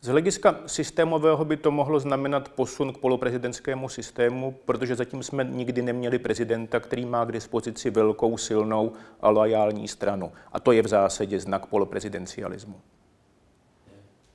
Z hlediska systémového by to mohlo znamenat posun k poloprezidentskému systému, protože zatím jsme nikdy neměli prezidenta, který má k dispozici velkou, silnou a loajální stranu. A to je v zásadě znak poloprezidencialismu.